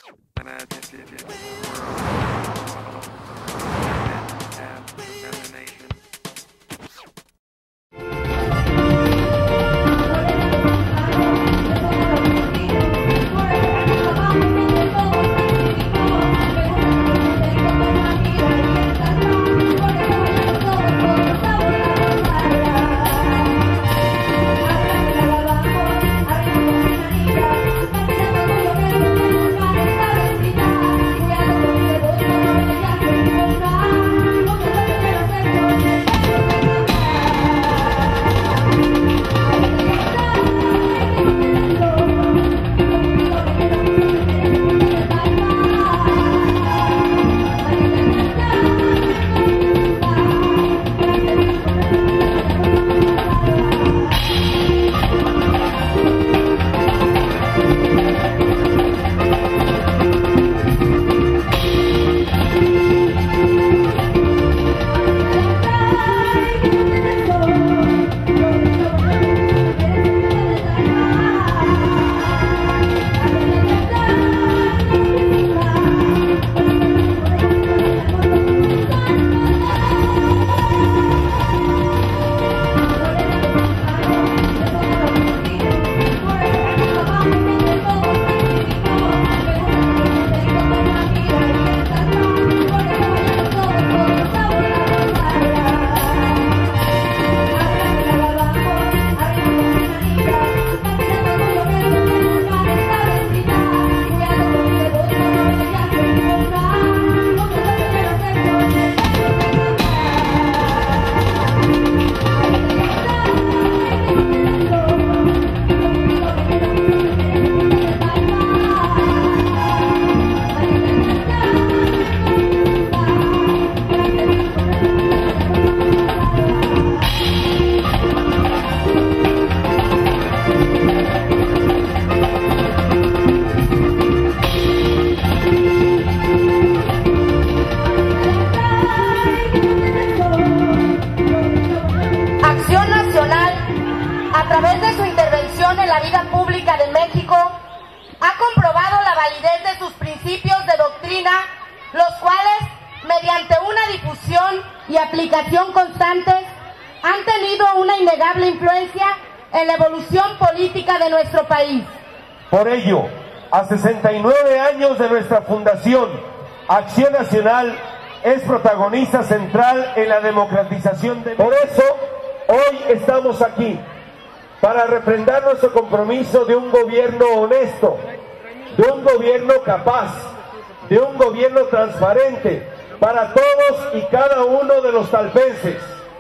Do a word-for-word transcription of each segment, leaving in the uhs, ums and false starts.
y aplicación constantes han tenido una innegable influencia en la evolución política de nuestro país. Por ello, a sesenta y nueve años de nuestra fundación, Acción Nacional es protagonista central en la democratización de México. Por eso, hoy estamos aquí, para refrendar nuestro compromiso de un gobierno honesto, de un gobierno capaz, de un gobierno transparente para todos y cada uno de los talpenses.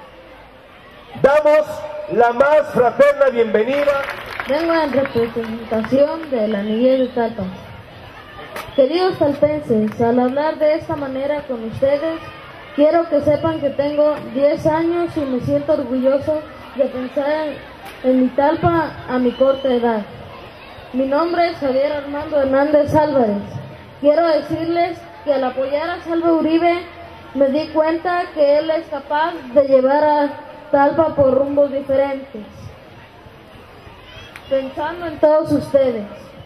Damos la más fraterna bienvenida. Vengo en representación de la niñez de Talpa. Queridos talpenses, al hablar de esta manera con ustedes, quiero que sepan que tengo diez años y me siento orgulloso de pensar en mi Talpa a mi corta edad. Mi nombre es Javier Armando Hernández Álvarez. Quiero decirles que al apoyar a Salva Uribe me di cuenta que él es capaz de llevar a Talpa por rumbos diferentes, pensando en todos ustedes,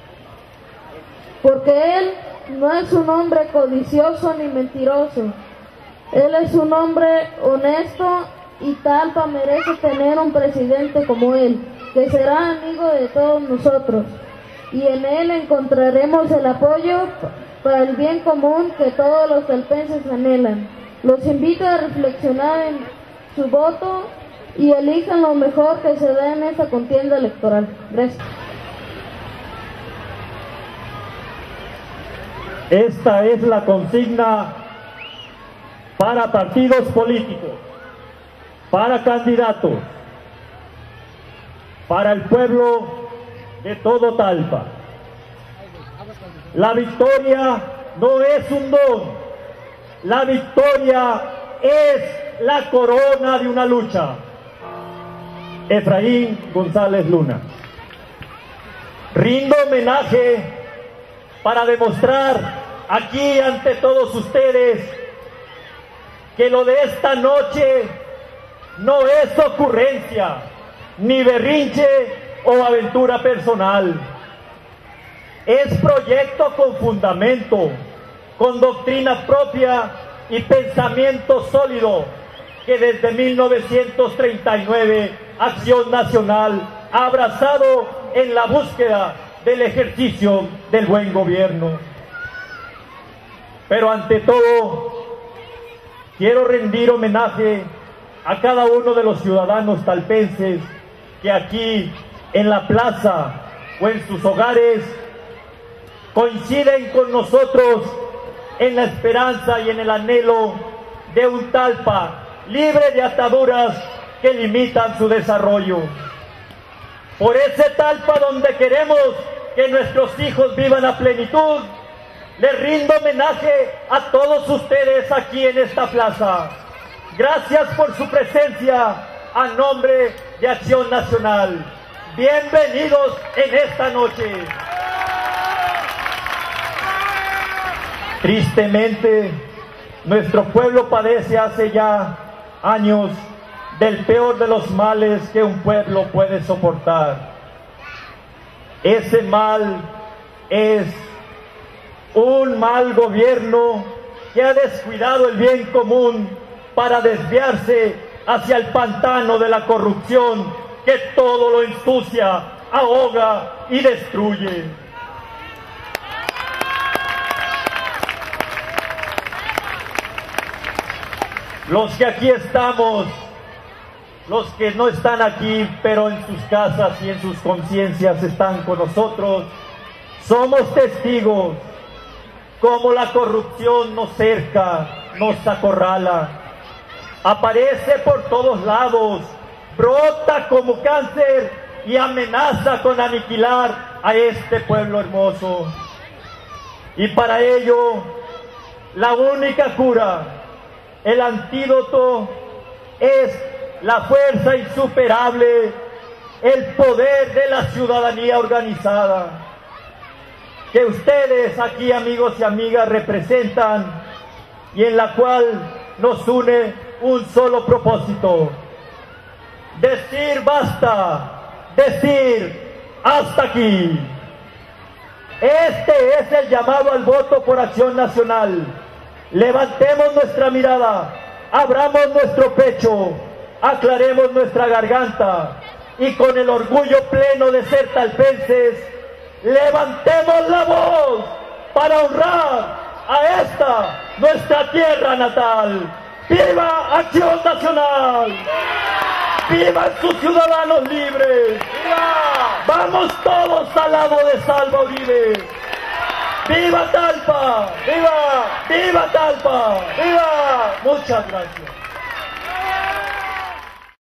porque él no es un hombre codicioso ni mentiroso, él es un hombre honesto y Talpa merece tener un presidente como él, que será amigo de todos nosotros, y en él encontraremos el apoyo para el bien común que todos los talpenses anhelan. Los invito a reflexionar en su voto y elijan lo mejor que se da en esta contienda electoral. Gracias. Esta es la consigna para partidos políticos, para candidatos, para el pueblo de todo Talpa. La victoria no es un don, la victoria es la corona de una lucha. Efraín González Luna. Rindo homenaje para demostrar aquí ante todos ustedes que lo de esta noche no es ocurrencia, ni berrinche o aventura personal. es proyecto con fundamento, con doctrina propia y pensamiento sólido, que desde mil novecientos treinta y nueve Acción Nacional ha abrazado en la búsqueda del ejercicio del buen gobierno. Pero ante todo, quiero rendir homenaje a cada uno de los ciudadanos talpenses que aquí en la plaza o en sus hogares coinciden con nosotros en la esperanza y en el anhelo de un Talpa libre de ataduras que limitan su desarrollo. Por ese Talpa donde queremos que nuestros hijos vivan a plenitud, les rindo homenaje a todos ustedes aquí en esta plaza. Gracias por su presencia a nombre de Acción Nacional. Bienvenidos en esta noche. Tristemente, nuestro pueblo padece hace ya años del peor de los males que un pueblo puede soportar. Ese mal es un mal gobierno que ha descuidado el bien común para desviarse hacia el pantano de la corrupción que todo lo ensucia, ahoga y destruye. Los que aquí estamos, los que no están aquí, pero en sus casas y en sus conciencias están con nosotros, somos testigos cómo la corrupción nos cerca, nos acorrala, aparece por todos lados, brota como cáncer y amenaza con aniquilar a este pueblo hermoso. Y para ello, la única cura, el antídoto, es la fuerza insuperable, el poder de la ciudadanía organizada, que ustedes aquí, amigos y amigas, representan y en la cual nos une un solo propósito: decir basta, decir hasta aquí. Este es el llamado al voto por Acción Nacional. Levantemos nuestra mirada, abramos nuestro pecho, aclaremos nuestra garganta y con el orgullo pleno de ser talpenses, levantemos la voz para honrar a esta nuestra tierra natal. ¡Viva Acción Nacional! ¡Vivan sus ciudadanos libres! ¡Viva! ¡Vamos todos al lado de Salva Uribe! ¡Viva Talpa! ¡Viva! ¡Viva Talpa! ¡Viva! Muchas gracias.